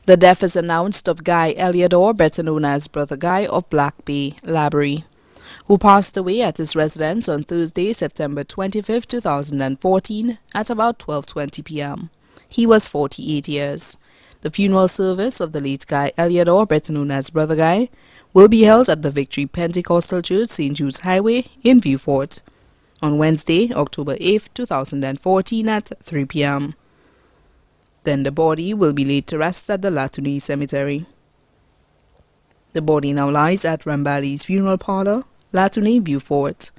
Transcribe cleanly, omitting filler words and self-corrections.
The death is announced of Guy Eliodore, better known as Brother Guy of Black Bay, Laborie, who passed away at his residence on Thursday, September 25, 2014 at about 12:20 p.m. He was 48 years. The funeral service of the late Guy Eliodore, better known as Brother Guy, will be held at the Victory Pentecostal Church, St. Jude's Highway in Vieux-Fort on Wednesday, October 8, 2014 at 3 p.m. Then the body will be laid to rest at the Latouny Cemetery. The body now lies at Rambali's Funeral Parlor, Latouny, Vieux-Fort.